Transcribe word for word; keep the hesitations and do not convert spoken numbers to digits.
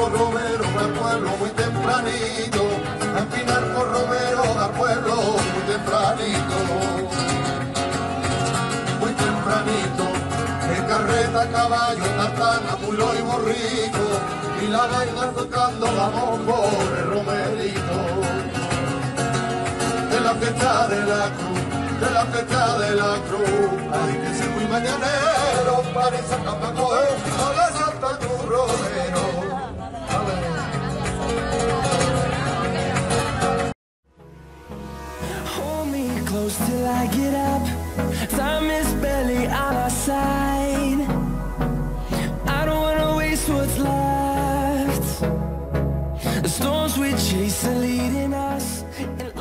por Romero al pueblo muy tempranito, a empinar por Romero al pueblo muy tempranito, muy tempranito, de carreta, caballo, tartana, mulo y borrico, y la gaita tocando vamos por el Romerito, de la fiesta de la cruz, de la fiesta de la cruz, hay que ser muy mañanero para esa cama coger a la Santa Cruz Romero. Hold me close till I get up. Time is barely on our side. I don't wanna waste what's left. The storms we chase are leading us.